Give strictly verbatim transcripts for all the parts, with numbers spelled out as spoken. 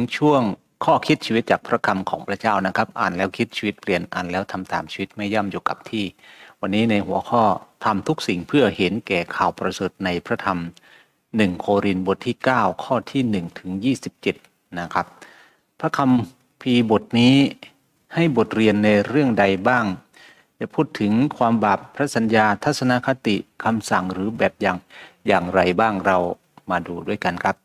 ช่วงข้อคิดชีวิตจากพระคำของพระเจ้านะครับอ่านแล้วคิดชีวิตเปลี่ยนอ่านแล้วทำตามชีวิตไม่ย่ำอยู่กับที่วันนี้ในหัวข้อทำทุกสิ่งเพื่อเห็นแก่ข่าวประเสริฐในพระธรรมหนึ่งโครินธ์บทที่เก้าข้อที่หนึ่งถึงยี่สิบเจ็ดนะครับพระคัมภีร์บทนี้ให้บทเรียนในเรื่องใดบ้างจะพูดถึงความบาปพระสัญญาทัศนคติคำสั่งหรือแบบอย่างอย่างไรบ้างเรามาดูด้วยกันครับ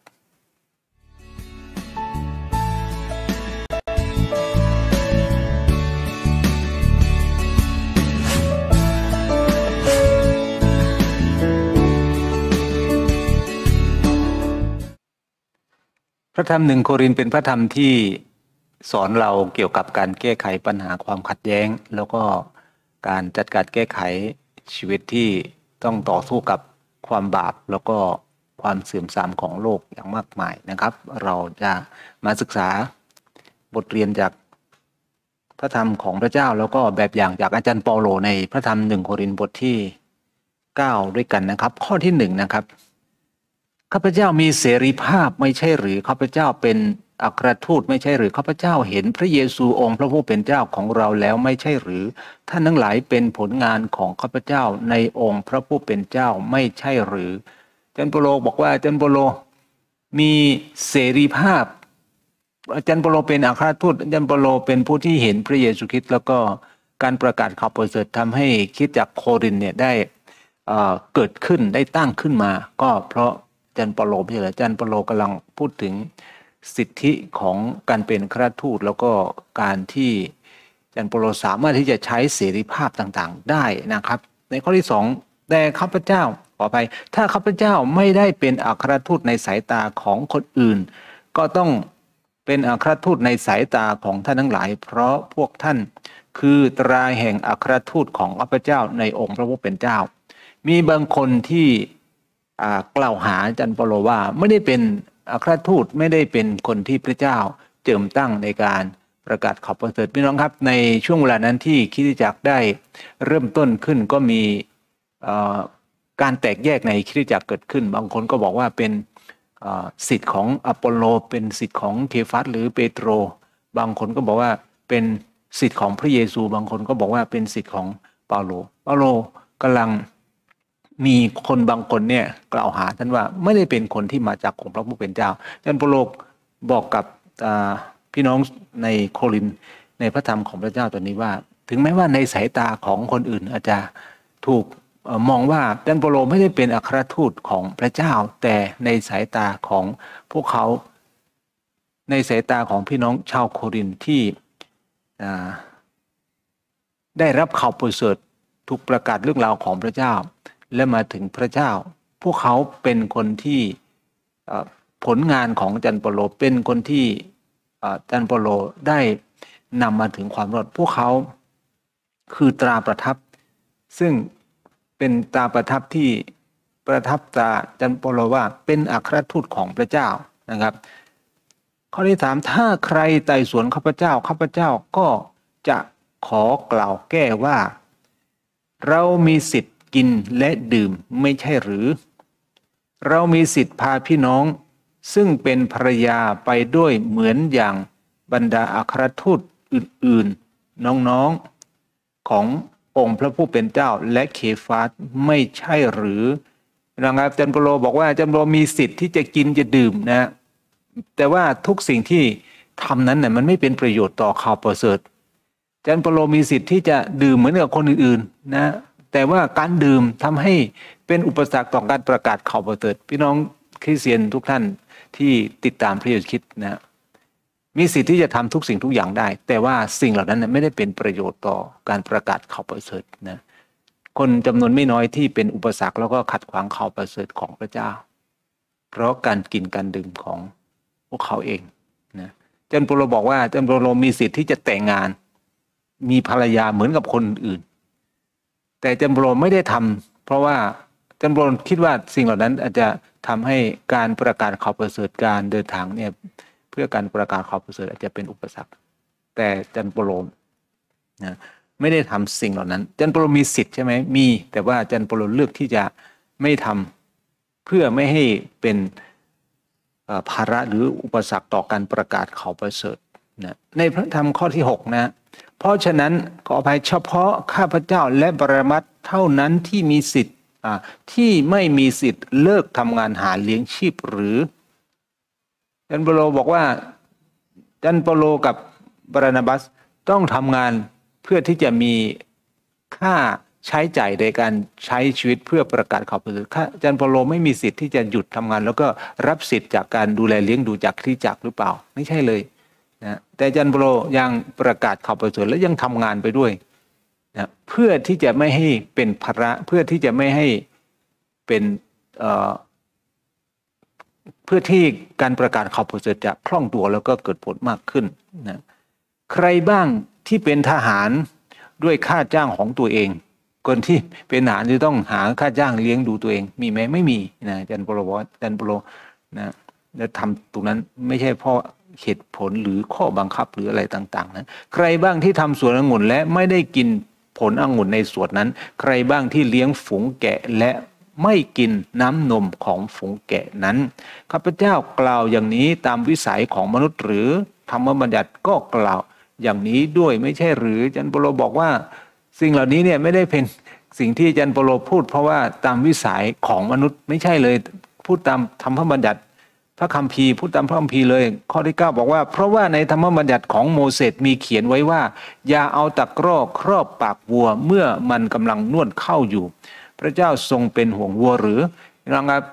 พระธรรมหนึ่งโครินธ์เป็นพระธรรมที่สอนเราเกี่ยวกับการแก้ไขปัญหาความขัดแย้งแล้วก็การจัดการแก้ไขชีวิตที่ต้องต่อสู้กับความบาปแล้วก็ความเสื่อมทรามของโลกอย่างมากมายนะครับเราจะมาศึกษาบทเรียนจากพระธรรมของพระเจ้าแล้วก็แบบอย่างจากอาจารย์เปาโลในพระธรรมหนึ่งโครินธ์บทที่เก้าด้วยกันนะครับข้อที่หนึ่งนะครับข้าพเจ้ามีเสรีภาพไม่ใช่หรือข้าพเจ้าเป็นอัครทูตไม่ใช่หรือข้าพเจ้าเห็นพระเยซูองค์พระผู้เป็นเจ้าของเราแล้วไม่ใช่หรือท่านทั้งหลายเป็นผลงานของข้าพเจ้าในองค์พระผู้เป็นเจ้าไม่ใช่หรืออาจารย์เปาโลบอกว่าอาจารย์เปาโลมีเสรีภาพอาจารย์เปาโลเป็นอัครทูตอาจารย์เปาโลเป็นผู้ที่เห็นพระเยซูคริสต์แล้วก็การประกาศข่าวประเสริฐทำให้คริสตจักรโครินธ์เนี่ยได้เกิดขึ้นได้ตั้งขึ้นมาก็เพราะอาจารย์เปาโลไม่ใช่เหรออาจารย์เปาโลกำลังพูดถึงสิทธิของการเป็นคฤหัสถ์ทูตแล้วก็การที่อาจารย์เปาโลสามารถที่จะใช้เสรีภาพต่างๆได้นะครับในข้อที่สองแต่ข้าพเจ้าขออภัยถ้าข้าพเจ้าไม่ได้เป็นอัครทูตในสายตาของคนอื่นก็ต้องเป็นอัครทูตในสายตาของท่านทั้งหลายเพราะพวกท่านคือตราแห่งอัครทูตของข้าพเจ้าในองค์พระผู้เป็นเจ้ามีบางคนที่กล่าวหาอาจารย์เปาโลว่าไม่ได้เป็นอัครทูตไม่ได้เป็นคนที่พระเจ้าเจิมตั้งในการประกาศข่าวประเสริฐพี่น้องครับในช่วงเวลานั้นที่คริสตจักรได้เริ่มต้นขึ้นก็มีการแตกแยกในคริสตจักรเกิดขึ้นบางคนก็บอกว่าเป็นสิทธิ์ของอปอลโลเป็นสิทธิ์ของเคฟัสหรือเปโตรบางคนก็บอกว่าเป็นสิทธิ์ของพระเยซูบางคนก็บอกว่าเป็นสิทธิ์ของเปาโลเปาโลกำลังมีคนบางคนเนี่ยกล่าวหาท่านว่าไม่ได้เป็นคนที่มาจากองค์พระผู้เป็นเจ้าอาจารย์เปาโลบอกกับพี่น้องในโครินธ์ในพระธรรมของพระเจ้าตัวนี้ว่าถึงแม้ว่าในสายตาของคนอื่นอาจจะถูกมองว่าอาจารย์เปาโลไม่ได้เป็นอัครทูตของพระเจ้าแต่ในสายตาของพวกเขาในสายตาของพี่น้องชาวโครินธ์ที่ได้รับข่าวประเสริฐถูกประกาศเรื่องราวของพระเจ้าและมาถึงพระเจ้าพวกเขาเป็นคนที่ผลงานของอาจารย์เปาโลเป็นคนที่อาจารย์เปาโลได้นำมาถึงความรอดพวกเขาคือตราประทับซึ่งเป็นตราประทับที่ประทับตราอาจารย์เปาโลว่าเป็นอัครทูตของพระเจ้านะครับข้อที่สามถ้าใครไต่สวนข้าพเจ้าข้าพเจ้าก็จะขอกล่าวแก้ว่าเรามีสิทธิ์กินและดื่มไม่ใช่หรือเรามีสิทธิ์พาพี่น้องซึ่งเป็นภรรยาไปด้วยเหมือนอย่างบรรดาอัครทูตอื่นๆน้องๆขององค์พระผู้เป็นเจ้าและเคฟาสไม่ใช่หรือนะครับอาจารย์เปาโลบอกว่าอาจารย์เปาโลมีสิทธิ์ที่จะกินจะดื่มนะแต่ว่าทุกสิ่งที่ทำนั้นเนี่ยมันไม่เป็นประโยชน์ต่อข่าวประเสริฐอาจารย์เปาโลมีสิทธิ์ที่จะดื่มเหมือนกับคนอื่นๆนะแต่ว่าการดื่มทำให้เป็นอุปสรรคต่อการประกาศข่าวประเสริฐพี่น้องคริสเตียนทุกท่านที่ติดตามพระเยซูคริสต์นะมีสิทธิ์ที่จะทำทุกสิ่งทุกอย่างได้แต่ว่าสิ่งเหล่านั้นไม่ได้เป็นประโยชน์ต่อการประกาศข่าวประเสริฐนะคนจำนวนไม่น้อยที่เป็นอุปสรรคแล้วก็ขัดขวางข่าวประเสริฐของพระเจ้าเพราะการกินการดื่มของพวกเขาเองนะอาจารย์เปาโลบอกว่าอาจารย์เปาโลมีสิทธิ์ที่จะแต่งงานมีภรรยาเหมือนกับคนอื่นแต่อาจารย์เปาโลไม่ได้ทำเพราะว่าอาจารย์เปาโลคิดว่าสิ่งเหล่านั้นอาจจะทำให้การประกาศข่าวประเสริฐการเดินทางเนี่ยเพื่อการประกาศข่าวประเสริฐอาจจะเป็นอุปสรรคแต่อาจารย์เปาโลนะไม่ได้ทำสิ่งเหล่านั้นอาจารย์เปาโลมีสิทธิ์ใช่ไหมมีแต่ว่าอาจารย์เปาโลเลือกที่จะไม่ทำเพื่อไม่ให้เป็นภาระหรืออุปสรรคต่อการประกาศข่าวประเสริฐนะในพระธรรมข้อที่หกนะเพราะฉะนั้นขออภัยเฉพาะข้าพเจ้าและปรมัตถ์เท่านั้นที่มีสิทธิ์ที่ไม่มีสิทธิ์เลิกทำงานหาเลี้ยงชีพหรือจันเปโลบอกว่าจันเปโลกับบานาบัสต้องทำงานเพื่อที่จะมีค่าใช้จ่ายในการใช้ชีวิตเพื่อประกาศข่าวประเสริฐจันเปโลไม่มีสิทธิ์ที่จะหยุดทำงานแล้วก็รับสิทธิ์จากการดูแลเลี้ยงดูจากคริสตจักรหรือเปล่าไม่ใช่เลยนะแต่จันเปโลยังประกาศข่าวประเสริฐและยังทำงานไปด้วยนะเพื่อที่จะไม่ให้เป็นภาระเพื่อที่จะไม่ให้เป็นเอ่อเพื่อที่การประกาศข่าวประเสริฐจะคล่องตัวแล้วก็เกิดผลมากขึ้นนะใครบ้างที่เป็นทหารด้วยค่าจ้างของตัวเองคนที่เป็นทหารจะต้องหาค่าจ้างเลี้ยงดูตัวเองมีไหมไม่มีนะจันเปโลบอกจันเปโลนะและทำตรงนั้นไม่ใช่เพราะเหตุผลหรือข้อบังคับหรืออะไรต่างๆนะใครบ้างที่ทำสวนองุ่นและไม่ได้กินผลองุ่นในสวนนั้นใครบ้างที่เลี้ยงฝูงแกะและไม่กินน้ำนมของฝูงแกะนั้นข้าพเจ้ากล่าวอย่างนี้ตามวิสัยของมนุษย์หรือธรรมบัญญัติก็กล่าวอย่างนี้ด้วยไม่ใช่หรือจันเปโลบอกว่าสิ่งเหล่านี้เนี่ยไม่ได้เป็นสิ่งที่จันเปโลพูดเพราะว่าตามวิสัยของมนุษย์ไม่ใช่เลยพูดตามธรรมบัญญัติพระคัมภีร์พูดตามพระคัมภีร์เลยข้อที่เก้าบอกว่าเพราะว่าในธรรมบัญญัติของโมเสสมีเขียนไว้ว่าอย่าเอาตะกร้อครอบปากวัวเมื่อมันกำลังนวดเข้าอยู่พระเจ้าทรงเป็นห่วงวัวหรือนะครับ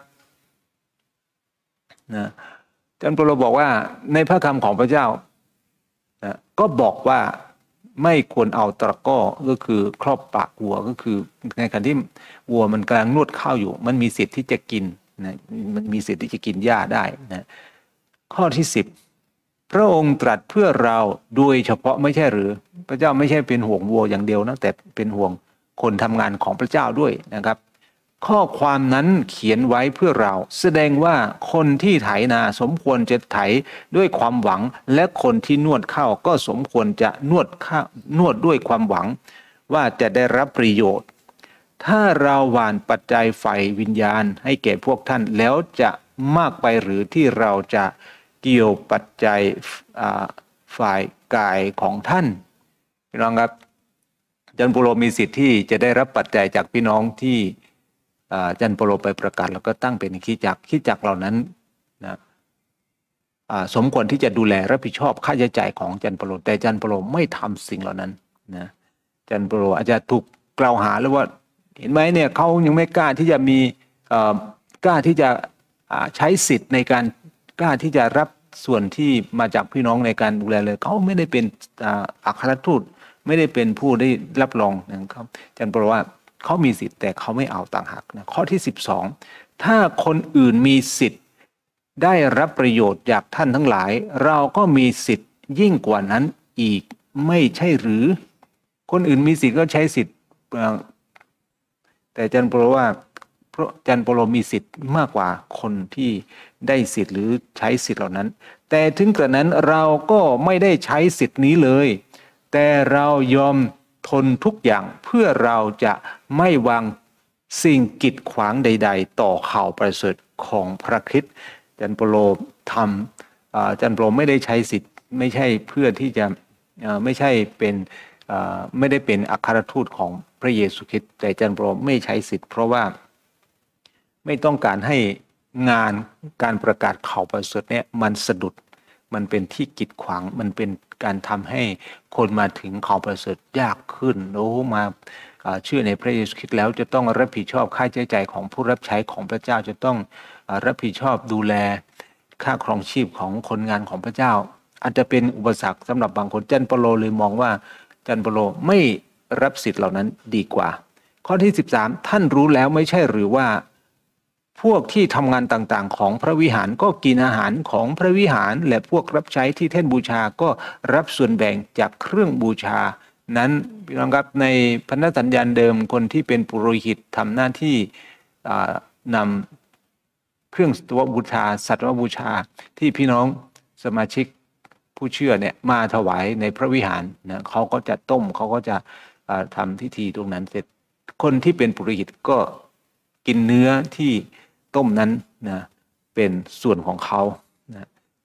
นะจันเปโลบอกว่าในพระคำของพระเจ้านะก็บอกว่าไม่ควรเอาตะกร้อก็คือครอบปากวัวก็คือในขณะที่วัวมันกำลังนวดข้าวอยู่มันมีสิทธิ์ที่จะกินนะมันมีสิทธิ์ที่จะกินหญ้าได้นะข้อที่สิบพระองค์ตรัสเพื่อเราโดยเฉพาะไม่ใช่หรือพระเจ้าไม่ใช่เป็นห่วงวัวอย่างเดียวนะแต่เป็นห่วงคนทำงานของพระเจ้าด้วยนะครับข้อความนั้นเขียนไว้เพื่อเราแสดงว่าคนที่ไถนาสมควรจะไถด้วยความหวังและคนที่นวดข้าวก็สมควรจะนวดข้าวนวดด้วยความหวังว่าจะได้รับประโยชน์ถ้าเราหว่านปัจจัยไฟวิญญาณให้แก่พวกท่านแล้วจะมากไปหรือที่เราจะเกี่ยวปัจจัยฝ่ายกายของท่านพี่น้องครับจันเปโลมีสิทธิ์ที่จะได้รับปัจจัยจากพี่น้องที่จันเปโลไปประกาศแล้วก็ตั้งเป็นคริสตจักรคริสตจักรเหล่านั้นนะสมควรที่จะดูแลรับผิดชอบค่าใช้จ่ายของจันเปโลแต่จันเปโลไม่ทำสิ่งเหล่านั้นนะจันเปโลอาจจะถูกกล่าวหาแล้วว่าเห็นไหมเนี่ยเขายังไม่กล้าที่จะมีกล้าที่จะใช้สิทธิ์ในการกล้าที่จะรับส่วนที่มาจากพี่น้องในการดูแลเลยเขาไม่ได้เป็นอัครทูตไม่ได้เป็นผู้ได้รับรองนะครับจันเปโลว่าเขามีสิทธิ์แต่เขาไม่เอาต่างหากนะข้อที่สิบสองถ้าคนอื่นมีสิทธิ์ได้รับประโยชน์จากท่านทั้งหลายเราก็มีสิทธิ์ยิ่งกว่านั้นอีกไม่ใช่หรือคนอื่นมีสิทธิ์ก็ใช้สิทธิ์แต่จันเปโลว่าเพราะจันเปโลมีสิทธิ์มากกว่าคนที่ได้สิทธิ์หรือใช้สิทธิ์เหล่านั้นแต่ถึงกระนั้นเราก็ไม่ได้ใช้สิทธิ์นี้เลยแต่เรายอมทนทุกอย่างเพื่อเราจะไม่วางสิ่งกีดขวางใดๆต่อข่าวประเสริฐของพระคริสต์จันเปโลทำจันเปโลไม่ได้ใช้สิทธิ์ไม่ใช่เพื่อที่จะไม่ใช่เป็นไม่ได้เป็นอัครทูตของพระเยซูคริสต์แต่จันเปโลไม่ใช้สิทธิ์เพราะว่าไม่ต้องการให้งานการประกาศข่าวประเสริฐเนี่ยมันสะดุดมันเป็นที่กีดขวางมันเป็นการทำให้คนมาถึงข่าวประเสริฐยากขึ้นโอ้มาเชื่อในพระเยซูคริสต์แล้วจะต้องรับผิดชอบค่าใช้จ่ายของผู้รับใช้ของพระเจ้าจะต้องรับผิดชอบดูแลค่าครองชีพของคนงานของพระเจ้าอาจจะเป็นอุปสรรคสำหรับบางคนจันเปโลเลยมองว่าจันเปโลไม่รับสิทธิ์เหล่านั้นดีกว่าข้อที่สิบสามท่านรู้แล้วไม่ใช่หรือว่าพวกที่ทำงานต่างๆของพระวิหารก็กินอาหารของพระวิหารและพวกรับใช้ที่แท่นบูชาก็รับส่วนแบ่งจากเครื่องบูชานั้นพี่น้องครับในพันธสัญญาณเดิมคนที่เป็นปุโรหิตทำหน้าที่นำเครื่องสัตวบูชาสัตวบูชาที่พี่น้องสมาชิกผู้เชื่อเนี่ยมาถวายในพระวิหารนะเขาก็จะต้มเขาก็จะทำพิธีตรงนั้นเสร็จคนที่เป็นปุโรหิตก็กินเนื้อที่ต้มนั้นนะเป็นส่วนของเขา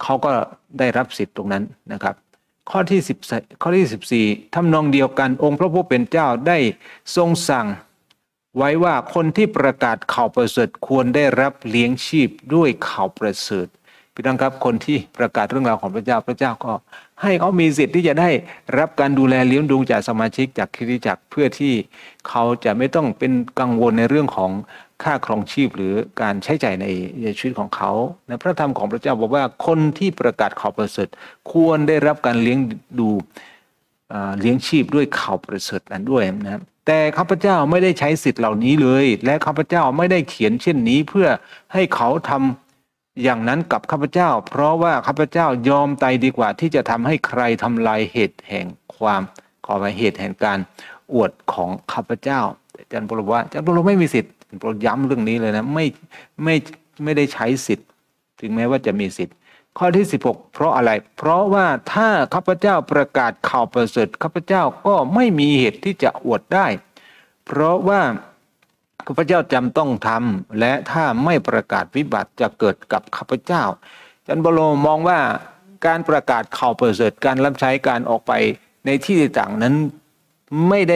เขาก็ได้รับสิทธิ์ตรงนั้นนะครับข้อที่สิบข้อที่สิบสี่ทำนองเดียวกันองค์พระผู้เป็นเจ้าได้ทรงสั่งไว้ว่าคนที่ประกาศข่าวประเสริฐควรได้รับเลี้ยงชีพด้วยข่าวประเสริฐพี่น้องครับคนที่ประกาศเรื่องราวของพระเจ้าพระเจ้าก็ให้เขามีสิทธิ์ที่จะได้รับการดูแลเลี้ยงดูจากสมาชิกจากคริสตจักรเพื่อที่เขาจะไม่ต้องเป็นกังวลในเรื่องของค่าครองชีพหรือการใช้จ่ายในชีวิตของเขาในพระธรรมของพระเจ้าบอกว่าคนที่ประกาศข่าวประเสริฐควรได้รับการเลี้ยงดูเลี้ยงชีพด้วยข่าวประเสริฐนั้นด้วยนะแต่ข้าพเจ้าไม่ได้ใช้สิทธิ์เหล่านี้เลยและข้าพเจ้าไม่ได้เขียนเช่นนี้เพื่อให้เขาทำอย่างนั้นกับข้าพเจ้าเพราะว่าข้าพเจ้ายอมตายดีกว่าที่จะทำให้ใครทำลายเหตุแห่งความขอไปเหตุแห่งการอวดของข้าพเจ้าอาจารย์ปรว่าอาจารย์ปรไม่มีสิทธิ์โปรดย้ำเรื่องนี้เลยนะไม่ไม่ไม่ได้ใช้สิทธิ์ถึงแม้ว่าจะมีสิทธิ์ข้อที่สิบหกเพราะอะไรเพราะว่าถ้าข้าพเจ้าประกาศข่าวประเสริฐข้าพเจ้าก็ไม่มีเหตุที่จะอวดได้เพราะว่าข้าพเจ้าจำต้องทำและถ้าไม่ประกาศวิบัติจะเกิดกับข้าพเจ้าอาจารย์บโลมองว่าการประกาศข่าวประเสริฐการรับใช้การออกไปในที่ต่างนั้นไม่ได้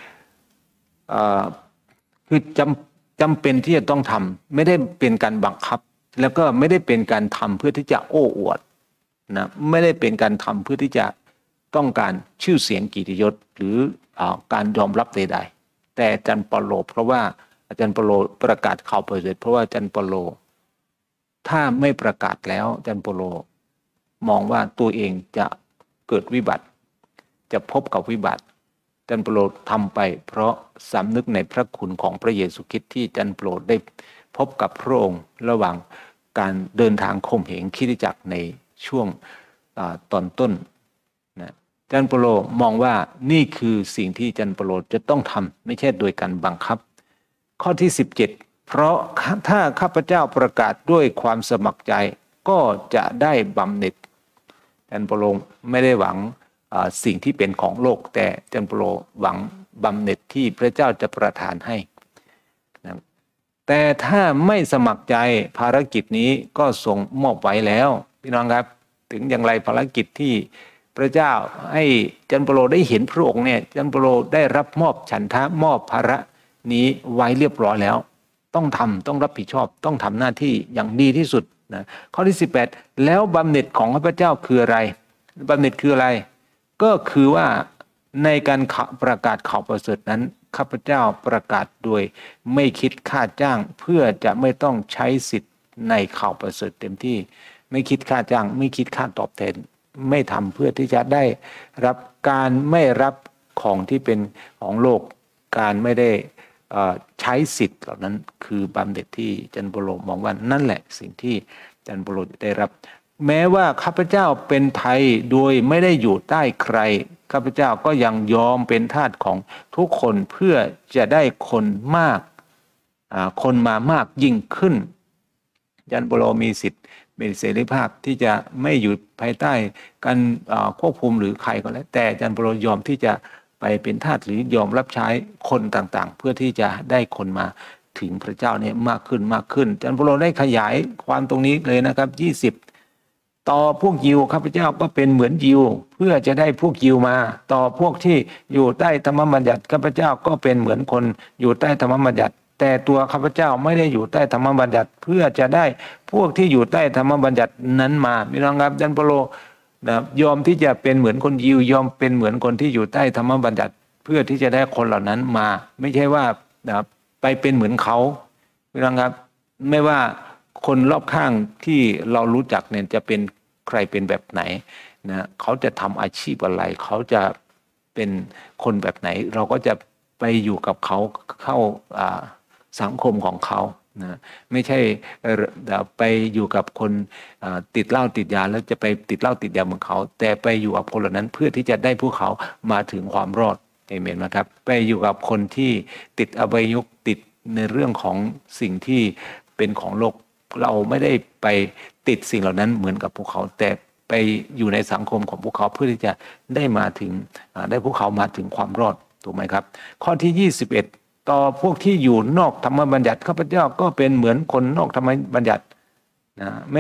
คือจำจำเป็นที่จะต้องทำไม่ได้เป็นการบังคับแล้วก็ไม่ได้เป็นการทำเพื่อที่จะโอ้อวดนะไม่ได้เป็นการทำเพื่อที่จะต้องการชื่อเสียงกิตติยศหรือการยอมรับใดๆแต่อาจารย์เปาโลเพราะว่าอาจารย์เปาโลประกาศข่าวประเสริฐเพราะว่าอาจารย์เปาโลถ้าไม่ประกาศแล้วอาจารย์เปาโลมองว่าตัวเองจะเกิดวิบัติจะพบกับวิบัติอาจารย์เปาโลทำไปเพราะสำนึกในพระคุณของพระเยซูคริสต์ที่อาจารย์เปาโลได้พบกับพระองค์ระหว่างการเดินทางข่มเหงคริสตจักรในช่วงตอนต้นนะอาจารย์เปาโลมองว่านี่คือสิ่งที่อาจารย์เปาโลจะต้องทำไม่ใช่โดยการบังคับข้อที่สิบเจ็ดเพราะถ้าข้าพเจ้าประกาศด้วยความสมัครใจก็จะได้บำเหน็จอาจารย์เปาโลไม่ได้หวังสิ่งที่เป็นของโลกแต่อาจารย์เปาโลหวังบำเหน็จที่พระเจ้าจะประทานให้นะแต่ถ้าไม่สมัครใจภารกิจนี้ก็ทรงมอบไว้แล้วพี่น้องครับถึงอย่างไรภารกิจที่พระเจ้าให้อาจารย์เปาโลได้เห็นพระองค์เนี่ยอาจารย์เปาโลได้รับมอบฉันทะมอบภาระนี้ไว้เรียบร้อยแล้วต้องทำต้องรับผิดชอบต้องทำหน้าที่อย่างดีที่สุดนะข้อที่สิบแปดแล้วบำเหน็จของข้าพเจ้าคืออะไรบำเหน็จคืออะไรก็คือว่าในการประกาศข่าวประเสริฐนั้นข้าพเจ้าประกาศโดยไม่คิดค่าจ้างเพื่อจะไม่ต้องใช้สิทธิ์ในข่าวประเสริฐเต็มที่ไม่คิดค่าจ้างไม่คิดค่าตอบแทนไม่ทำเพื่อที่จะได้รับการไม่รับของที่เป็นของโลกการไม่ได้ใช้สิทธิ์เหล่านั้นคือบำเหน็จที่อาจารย์เปาโลมองว่านั่นแหละสิ่งที่อาจารย์เปาโลได้รับแม้ว่าข้าพเจ้าเป็นไทยโดยไม่ได้อยู่ใต้ใครข้าพเจ้าก็ยังยอมเป็นทาสของทุกคนเพื่อจะได้คนมากคนมามากยิ่งขึ้นอาจารย์เปาโลมีสิทธิ์มีเสรีภาพที่จะไม่อยู่ภายใต้การควบคุมหรือใครก็แล้วแต่อาจารย์เปาโลยอมที่จะไปเป็นทาสหรือยอมรับใช้คนต่างๆเพื่อที่จะได้คนมาถึงพระเจ้าเนี่ยมากขึ้นมากขึ้นอาจารย์เปาโลได้ขยายความตรงนี้เลยนะครับยี่สิบต่อพวกยิวข้าพเจ้าก็เป็นเหมือนยิวเพื่อจะได้พวกยิวมาต่อพวกที่อยู่ใต้ธรรมบัญญัติข้าพเจ้าก็เป็นเหมือนคนอยู่ใต้ธรรมบัญญัติแต่ตัวข้าพเจ้าไม่ได้อยู่ใต้ธรรมบัญญัติเพื่อจะได้พวกที่อยู่ใต้ธรรมบัญญัตินั้นมาพี่น้องครับอาจารย์เปาโลนะยอมที่จะเป็นเหมือนคนยิวยอมเป็นเหมือนคนที่อยู่ใต้ธรรมบัญญัติเพื่อที่จะได้คนเหล่านั้นมาไม่ใช่ว่านะไปเป็นเหมือนเขาพี่น้องครับไม่ว่าคนรอบข้างที่เรารู้จักเนี่ยจะเป็นใครเป็นแบบไหนนะเขาจะทำอาชีพอะไรเขาจะเป็นคนแบบไหนเราก็จะไปอยู่กับเขาเข้าสังคมของเขานะไม่ใช่ไปอยู่กับคนติดเหล้าติดยาแล้วจะไปติดเหล้าติดยาเหมือนเขาแต่ไปอยู่กับคนเหล่านั้นเพื่อที่จะได้พวกเขามาถึงความรอดเอเมนไหมครับไปอยู่กับคนที่ติดอบายมุขติดในเรื่องของสิ่งที่เป็นของโลกเราไม่ได้ไปติดสิ่งเหล่านั้นเหมือนกับพวกเขาแต่ไปอยู่ในสังคมของพวกเขาเพื่อที่จะได้มาถึงได้พวกเขามาถึงความรอดถูกไหมครับข้อที่ยี่สิบเอ็ดต่อพวกที่อยู่นอกธรรมบัญญัติข้าพเจ้าก็เป็นเหมือนคนนอกธรรมบัญญัตินะไม่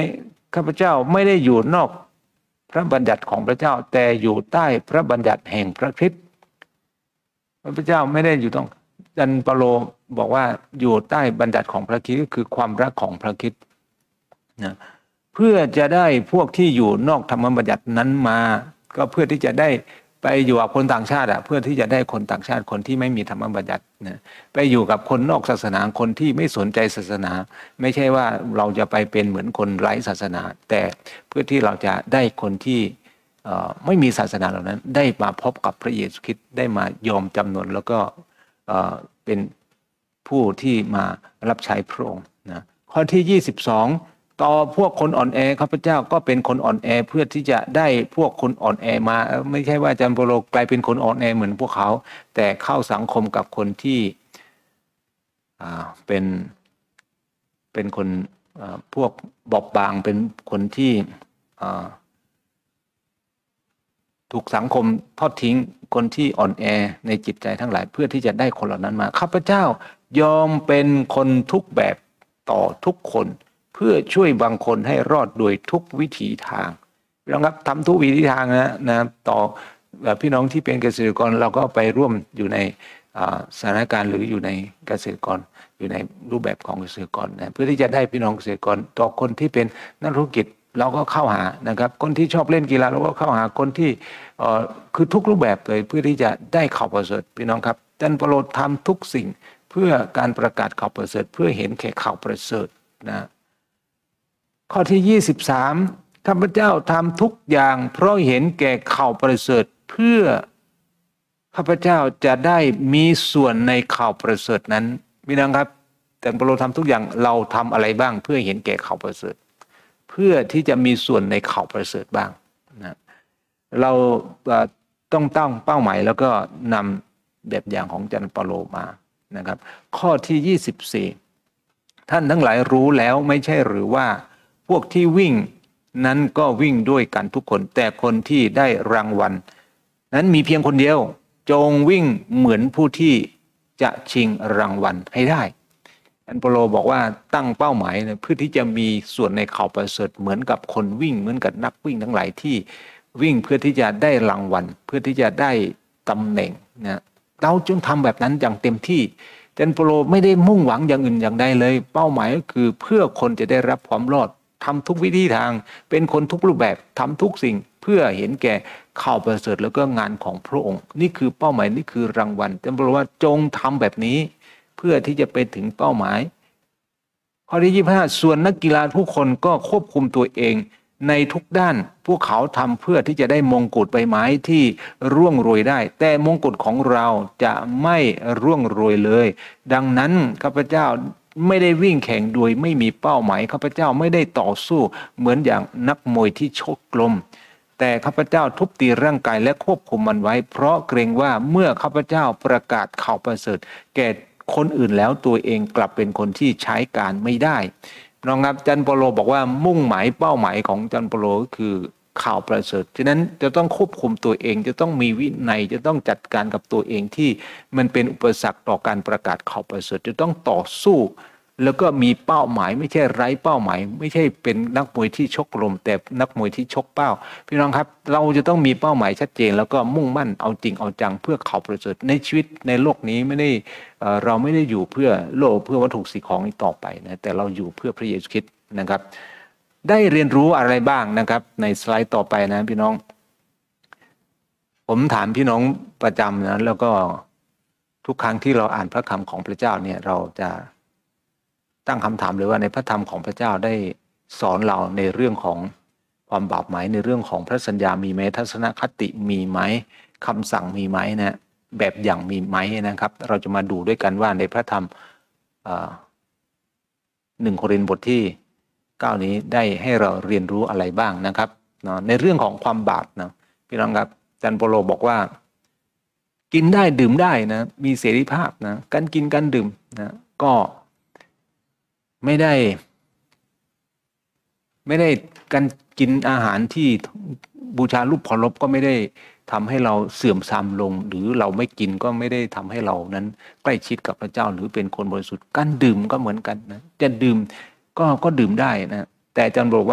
ข้าพเจ้าไม่ได้อยู่นอกพระบัญญัติของพระเจ้าแต่อยู่ใต้พระบัญญัติแห่งพระคริสต์พระเจ้าไม่ได้อยู่ต้องจันเปาโลบอกว่าอยู่ใต้บัญญัติของพระคริสต์ก็คือความรักของพระคริสต์นะเพื่อจะได้พวกที่อยู่นอกธรรมบัญญัตินั้นมาก็เพื่อที่จะได้ไปอยู่กับคนต่างชาติอ่ะเพื่อที่จะได้คนต่างชาติคนที่ไม่มีธรรมบัญญัตินะไปอยู่กับคนนอกศาสนาคนที่ไม่สนใจศาสนาไม่ใช่ว่าเราจะไปเป็นเหมือนคนไร้ศาสนาแต่เพื่อที่เราจะได้คนที่ไม่มีศาสนาเหล่านั้นได้มาพบกับพระเยซูคริสต์ได้มายอมจำนนแล้วก็เป็นผู้ที่มารับใช้พระองค์นะข้อที่ยี่สิบสองต่อพวกคนอ่อนแอข้าพเจ้าก็เป็นคนอ่อนแอเพื่อที่จะได้พวกคนอ่อนแอมาไม่ใช่ว่าอาจารย์เปาโลกลายเป็นคนอ่อนแอเหมือนพวกเขาแต่เข้าสังคมกับคนที่เป็นเป็นคนพวกบอบบางเป็นคนที่ถูกสังคมทอดทิ้งคนที่อ่อนแอในจิตใจทั้งหลายเพื่อที่จะได้คนเหล่านั้นมาข้าพเจ้ายอมเป็นคนทุกแบบต่อทุกคนเพื่อช่วยบางคนให้รอดโดยทุกวิถีทางพี่น้องครับทำทุกวิถีทางนะนะต่อพี่น้องที่เป็นเกษตรกรเราก็ไปร่วมอยู่ในสถานการณ์หรืออยู่ในเกษตรกรอยู่ในรูปแบบของเกษตรกรนะเพื่อที่จะได้พี่น้องเกษตรกรต่อคนที่เป็นนักธุรกิจเราก็เข้าหานะครับคนที่ชอบเล่นกีฬาเราก็เข้าหาคนที่คือทุกรูปแบบเลยเพื่อที่จะได้ข่าวประเสริฐพี่น้องครับอาจารย์เปาโลทำทุกสิ่งเพื่อการประกาศข่าวประเสริฐเพื่อเห็นแก่ข่าวประเสริฐนะข้อที่ยี่สิบสามข้าพเจ้าทำทุกอย่างเพราะเห็นแก่ข่าวประเสริฐเพื่อข้าพเจ้าจะได้มีส่วนในข่าวประเสริฐนั้นพี่น้องครับอาจารย์เปาโลทำทุกอย่างเราทำอะไรบ้างเพื่อเห็นแก่ข่าวประเสริฐเพื่อที่จะมีส่วนในข่าวประเสริฐบ้างนะเราต้องตั้งเป้าหมายแล้วก็นำแบบอย่างของอาจารย์เปาโลมานะครับข้อที่ยี่สิบสี่ท่านทั้งหลายรู้แล้วไม่ใช่หรือว่าพวกที่วิ่งนั้นก็วิ่งด้วยกันทุกคนแต่คนที่ได้รางวัลนั้นมีเพียงคนเดียวจงวิ่งเหมือนผู้ที่จะชิงรางวัลให้ได้อันเปาโลบอกว่าตั้งเป้าหมายเพื่อที่จะมีส่วนในข่าวประเสริฐเหมือนกับคนวิ่งเหมือนกับนักวิ่งทั้งหลายที่วิ่งเพื่อที่จะได้รางวัลเพื่อที่จะได้ตำแหน่งนะเราจึงทำแบบนั้นอย่างเต็มที่อาจารย์เปาโลไม่ได้มุ่งหวังอย่างอื่นอย่างใดเลยเป้าหมายก็คือเพื่อคนจะได้รับความรอดทำทุกวิธีทางเป็นคนทุกรูปแบบทำทุกสิ่งเพื่อเห็นแก่ข่าวประเสริฐแล้วก็งานของพระองค์นี่คือเป้าหมายนี่คือรางวัลอาจารย์เปาโลว่าจงทำแบบนี้เพื่อที่จะไปถึงเป้าหมายข้อที่ยี่สิบห้าส่วนนักกีฬาทุกคนก็ควบคุมตัวเองในทุกด้านพวกเขาทำเพื่อที่จะได้มงกุฎใบไม้ที่ร่วงโรยได้แต่มงกุฎของเราจะไม่ร่วงโรยเลยดังนั้นข้าพเจ้าไม่ได้วิ่งแข่งโดยไม่มีเป้าหมายข้าพเจ้าไม่ได้ต่อสู้เหมือนอย่างนักมวยที่ชกกลมแต่ข้าพเจ้าทุบตีร่างกายและควบคุมมันไว้เพราะเกรงว่าเมื่อข้าพเจ้าประกาศข่าวประเสริฐแก่คนอื่นแล้วตัวเองกลับเป็นคนที่ใช้การไม่ได้น้องครับอาจารย์เปาโลบอกว่ามุ่งหมายเป้าหมายของอาจารย์เปาโลก็คือข่าวประเสริฐฉะนั้นจะต้องควบคุมตัวเองจะต้องมีวินัยจะต้องจัดการกับตัวเองที่มันเป็นอุปสรรคต่อการประกาศข่าวประเสริฐจะต้องต่อสู้แล้วก็มีเป้าหมายไม่ใช่ไร้เป้าหมายไม่ใช่เป็นนักมวยที่ชกลมแต่นักมวยที่ชกเป้าพี่น้องครับเราจะต้องมีเป้าหมายชัดเจนแล้วก็มุ่งมั่นเอาจริงเอาจังเพื่อข่าวประเสริฐในชีวิตในโลกนี้ไม่ได้เราไม่ได้อยู่เพื่อโลกเพื่อวัตถุสิ่งของอีกต่อไปนะแต่เราอยู่เพื่อพระเยซูคริสต์นะครับได้เรียนรู้อะไรบ้างนะครับในสไลด์ต่อไปนะพี่น้องผมถามพี่น้องประจำนะแล้วก็ทุกครั้งที่เราอ่านพระคำของพระเจ้าเนี่ยเราจะตั้งคำถามเลยว่าในพระธรรมของพระเจ้าได้สอนเราในเรื่องของความบาปไหมในเรื่องของพระสัญญามีไหมทัศนคติมีไหมคำสั่งมีไหมนะแบบอย่างมีไหมนะครับเราจะมาดูด้วยกันว่าในพระธรรมหนึ่งโครินธ์บทที่เก้านี้ได้ให้เราเรียนรู้อะไรบ้างนะครับในเรื่องของความบาปนะพี่น้องครับอาจารย์เปาโลบอกว่ากินได้ดื่มได้นะมีเสรีภาพนะการกินการดื่มนะก็ไม่ได้ไม่ได้การกินอาหารที่บูชารูปเคารพก็ไม่ได้ทำให้เราเสื่อมทรามลงหรือเราไม่กินก็ไม่ได้ทำให้เรานั้นใกล้ชิดกับพระเจ้าหรือเป็นคนบริสุทธิ์การดื่มก็เหมือนกันนะจะดื่มก็ก็ดื่มได้นะแต่อาจารย์บอกว่า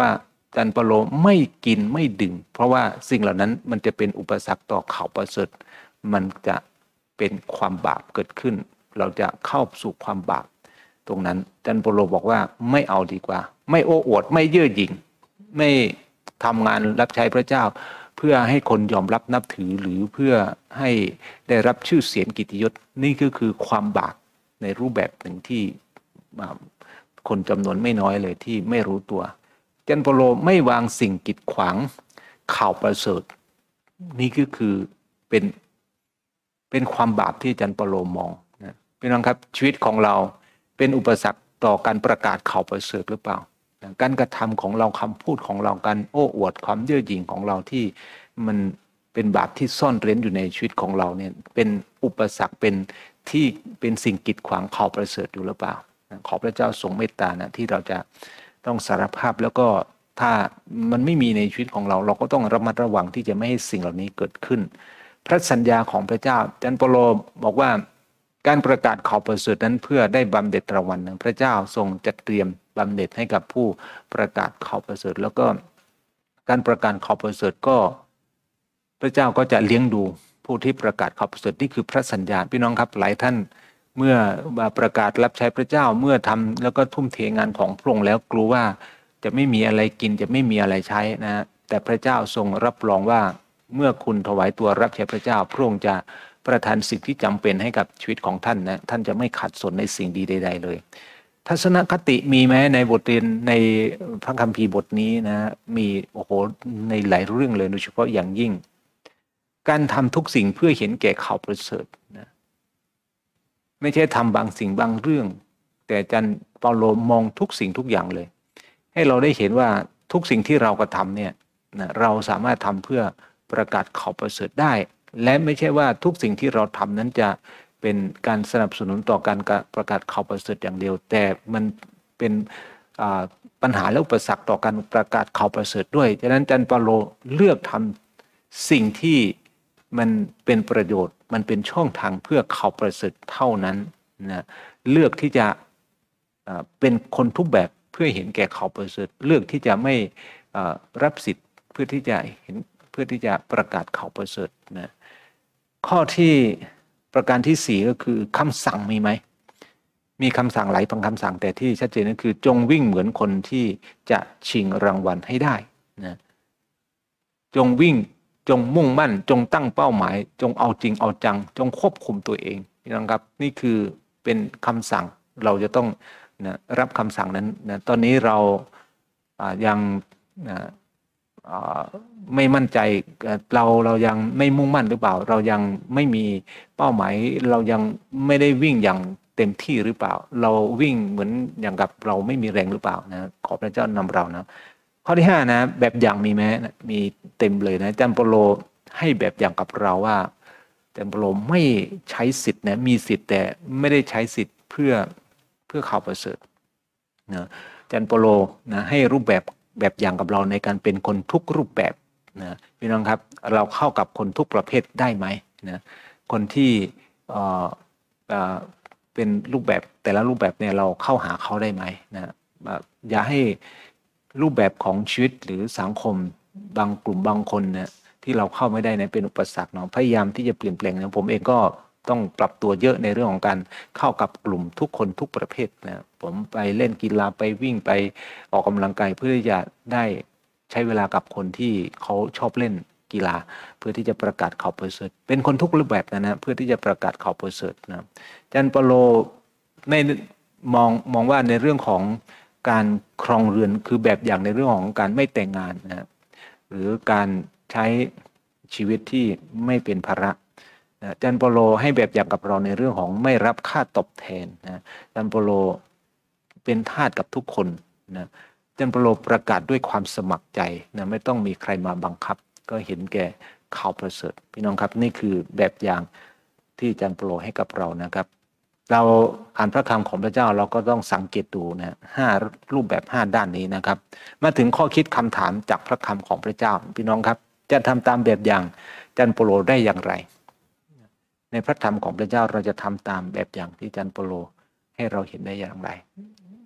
จันเปโลไม่กินไม่ดื่มเพราะว่าสิ่งเหล่านั้นมันจะเป็นอุปสรรคต่อข่าวประเสริฐมันจะเป็นความบาปเกิดขึ้นเราจะเข้าสู่ความบาปตรงนั้นจันเปโลบอกว่าไม่เอาดีกว่าไม่โอ้อวดไม่เย่อหยิ่งไม่ทำงานรับใช้พระเจ้าเพื่อให้คนยอมรับนับถือหรือเพื่อให้ได้รับชื่อเสียงกิตติยศนี่ก็คือความบาปในรูปแบบหนึ่งที่คนจำนวนไม่น้อยเลยที่ไม่รู้ตัวจันเปโลไม่วางสิ่งกีดขวางข่าวประเสริฐนี่ก็คือเป็นเป็นความบาปที่จันเปโลมองนะพี่น้องครับชีวิตของเราเป็นอุปสรรคต่อการประกาศข่าวประเสริฐหรือเปล่าการกระทำของเราคำพูดของเราการโอ้อวดความเย่อหยิ่งของเราที่มันเป็นบาปที่ซ่อนเร้นอยู่ในชีวิตของเราเนี่ยเป็นอุปสรรคเป็นที่เป็นสิ่งกีดขวางข่าวประเสริฐอยู่หรือเปล่าขอพระเจ้าทรงเมตตานะที่เราจะต้องสารภาพแล้วก็ถ้ามันไม่มีในชีวิตของเราเราก็ต้องระมัดระวังที่จะไม่ให้สิ่งเหล่านี้เกิดขึ้นพระสัญญาของพระเจ้าจันเปโลบอกว่าการประกาศข่าวประเสริฐนั้นเพื่อได้บำเหน็จรางวัลพระเจ้าทรงจัดเตรียมบำเหน็จให้กับผู้ประกาศข่าวประเสริฐแล้วก็การประกาศข่าวประเสริฐก็พระเจ้าก็จะเลี้ยงดูผู้ที่ประกาศข่าวประเสริฐนี่คือพระสัญญาพี่น้องครับหลายท่านเมื่อมาประกาศรับใช้พระเจ้าเมื่อทำแล้วก็ทุ่มเทงานของพระองค์แล้วกลัวว่าจะไม่มีอะไรกินจะไม่มีอะไรใช้นะแต่พระเจ้าทรงรับรองว่าเมื่อคุณถวายตัวรับใช้พระเจ้าพระองค์จะประทานสิ่งที่จำเป็นให้กับชีวิตของท่านนะท่านจะไม่ขัดสนในสิ่งดีใดๆเลยทัศนคติมีไหมในบทเรียนในพระคัมภีร์บทนี้นะมีโอ้โหในหลายเรื่องเลยโดยเฉพาะอย่างยิ่งการทำทุกสิ่งเพื่อเห็นแก่ข่าวประเสริฐนะไม่ใช่ทำบางสิ่งบางเรื่องแต่อาจารย์เปาโลมองทุกสิ่งทุกอย่างเลยให้เราได้เห็นว่าทุกสิ่งที่เรากระทำเนี่ยนะเราสามารถทำเพื่อประกาศข่าวประเสริฐได้และไม่ใช่ว่าทุกสิ่งที่เราทำนั้นจะเป็นการสนับสนุนต่อการประกาศข่าวประเสริฐอย่างเดียวแต่มันเป็นปัญหาและอุปสรรคต่อการประกาศข่าวประเสริฐด้วยฉะนั้นอาจารย์เปาโลเลือกทำสิ่งที่มันเป็นประโยชน์มันเป็นช่องทางเพื่อข่าวประเสริฐเท่านั้นนะเลือกที่จะเป็นคนทุกแบบเพื่อเห็นแก่ข่าวประเสริฐเลือกที่จะไม่รับสิทธิ์เพื่อที่จะเห็นเพื่อที่จะประกาศข่าวประเสริฐนะข้อที่ประการที่สี่ก็คือคำสั่งมีไหมมีคำสั่งหลายบางคำสั่งแต่ที่ชัดเจนก็คือจงวิ่งเหมือนคนที่จะชิงรางวัลให้ได้นะจงวิ่งจงมุ่งมั่นจงตั้งเป้าหมายจงเอาจริงเอาจังจงควบคุมตัวเองนะครับนี่คือเป็นคำสั่งเราจะต้องนะรับคำสั่งนั้นนะตอนนี้เรายังนะไม่มั่นใจเราเรายังไม่มุ่งมั่นหรือเปล่าเรายังไม่มีเป้าหมายเรายังไม่ได้วิ่งอย่างเต็มที่หรือเปล่าเราวิ่งเหมือนอย่างกับเราไม่มีแรงหรือเปล่านะขอพระเจ้านำเรานะข้อที่ห้านะแบบอย่างมีไหมมีเต็มเลยนะอาจารย์เปโลให้แบบอย่างกับเราว่าอาจารย์เปโลไม่ใช้สิทธิ์นะมีสิทธิ์แต่ไม่ได้ใช้สิทธิ์เพื่อเพื่อข่าวประเสริฐนะอาจารย์เปโลนะให้รูปแบบแบบอย่างกับเราในการเป็นคนทุกรูปแบบนะพี่น้องครับเราเข้ากับคนทุกประเภทได้ไหมนะคนที่เอ่อเอ่อเป็นรูปแบบแต่ละรูปแบบเนี่ยเราเข้าหาเขาได้ไหมนะอย่าให้รูปแบบของชีวิตหรือสังคมบางกลุ่มบางคนเนี่ยที่เราเข้าไม่ได้เนี่ยเป็นอุปสรรคเนาะพยายามที่จะเปลี่ยนแปลงนะผมเองก็ต้องปรับตัวเยอะในเรื่องของการเข้ากับกลุ่มทุกคนทุกประเภทนะผมไปเล่นกีฬาไปวิ่งไปออกกำลังกายเพื่อที่จะได้ใช้เวลากับคนที่เขาชอบเล่นกีฬาเพื่อที่จะประกาศข่าวประเสริฐเป็นคนทุกรูปแบบนะนะเพื่อที่จะประกาศข่าวประเสริฐนะอาจารย์เปโลในมองมองว่าในเรื่องของการครองเรือนคือแบบอย่างในเรื่องของการไม่แต่งงานนะหรือการใช้ชีวิตที่ไม่เป็นภาระอาจารย์เปโลให้แบบอย่างกับเราในเรื่องของไม่รับค่าตอบแทนนะอาจารย์เปโลเป็นทาสกับทุกคนนะอาจารย์เปโลประกาศด้วยความสมัครใจนะไม่ต้องมีใครมาบังคับก็เห็นแก่ข่าวประเสริฐพี่น้องครับนี่คือแบบอย่างที่อาจารย์เปโลให้กับเรานะครับเราอ่านพระคำของพระเจ้าเราก็ต้องสังเกตดูนะห้ารูปแบบห้าด้านนี้นะครับมาถึงข้อคิดคำถามจากพระคำของพระเจ้าพี่น้องครับจะทำตามแบบอย่างอาจารย์เปโลได้อย่างไรในพระธรรมของพระเจ้าเราจะทำตามแบบอย่างที่อาจารย์เปโลให้เราเห็นได้อย่างไร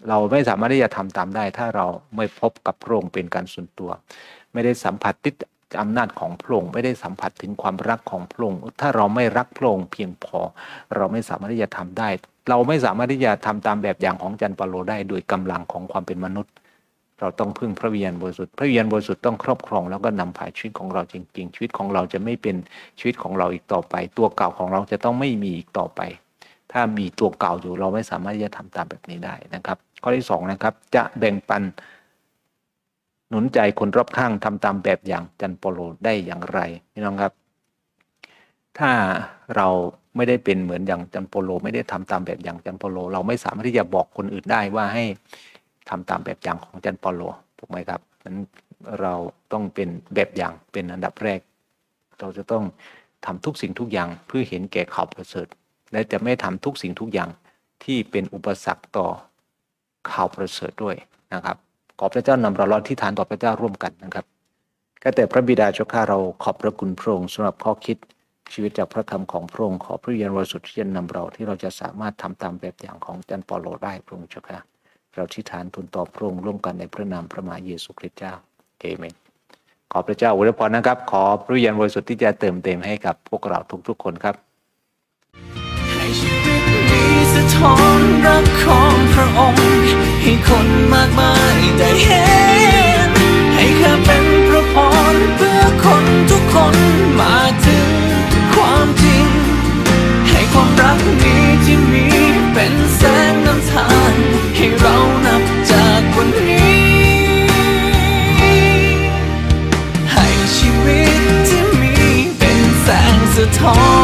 เราไม่สามารถที่จะทำตามได้ถ้าเราไม่พบกับพระองค์เป็นการส่วนตัวไม่ได้สัมผัสติดอำนาจของพระองค์ไม่ได้สัมผัสถึงความรักของพระองค์ถ้าเราไม่รักพระองค์เพียงพอเราไม่สามารถที่จะทำได้เราไม่สามารถที่จะทำตามแบบอย่างของอาจารย์เปาโลได้โดยกำลังของความเป็นมนุษย์เราต้องพึ่งพระวิญญาณบริสุทธิ์พระวิญญาณบริสุทธิ์ต้องครอบครองแล้วก็นำพาชีวิตของเราจริงๆชีวิตของเราจะไม่เป็นชีวิตของเราอีกต่อไปตัวเก่าของเราจะต้องไม่มีอีกต่อไปถ้ามีตัวเก่าอยู่เราไม่สามารถที่จะทำตามแบบนี้ได้นะครับข้อที่สองนะครับจะแบ่งปันหนุนใจคนรอบข้างทำตามแบบอย่างอาจารย์เปาโลได้อย่างไรพี่น้องครับถ้าเราไม่ได้เป็นเหมือนอย่างอาจารย์เปาโลไม่ได้ทำตามแบบอย่างอาจารย์เปาโลเราไม่สามารถที่จะบอกคนอื่นได้ว่าให้ทำตามแบบอย่างของอาจารย์เปาโลถูกไหมครับนั้นเราต้องเป็นแบบอย่างเป็นอันดับแรกเราจะต้องทำทุกสิ่งทุกอย่างเพื่อเห็นแก่ข่าวประเสริฐและจะไม่ทำทุกสิ่งทุกอย่างที่เป็นอุปสรรคต่อข่าวประเสริฐด้วยนะครับขอพระเจ้านำเราลอดที่ฐานต่อพระเจ้าร่วมกันนะครับข้าแต่พระบิดาเจ้าข้าเราขอบพระคุณพระองค์สำหรับข้อคิดชีวิตจากพระคำของพระองค์ขอพระวิญญาณบริสุทธิ์ที่จะนำเราที่เราจะสามารถทำตามแบบอย่างของอาจารย์เปาโลได้พระองค์เจ้าข้าเราที่ฐานทูลต่อพระองค์ร่วมกันในพระนามพระมหาเยซูคริสต์เจ้าเอเมนขอพระเจ้าอวยพรนะครับขอพระวิญญาณบริสุทธิ์ที่จะเติมเต็มให้กับพวกเราทุกๆคนครับให้ชีวิตนี้สะท้อนรักของพระองค์ให้คนมากมายได้เห็นให้ข้าเป็นพระพรเพื่อคนทุกคนมาถึงความจริงให้ความรักนี้ที่มีเป็นแสงนำทางให้เรานับจากวันนี้ให้ชีวิตที่มีเป็นแสงสะท้อน